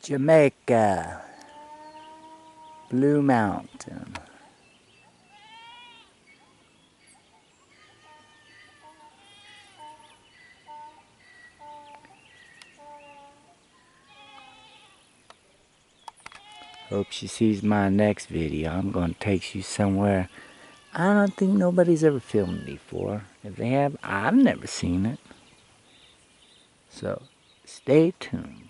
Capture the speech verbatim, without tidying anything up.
Jamaica, Blue Mountain. Hope she sees my next video. I'm going to take you somewhere I don't think nobody's ever filmed before. If they have, I've never seen it. So, stay tuned.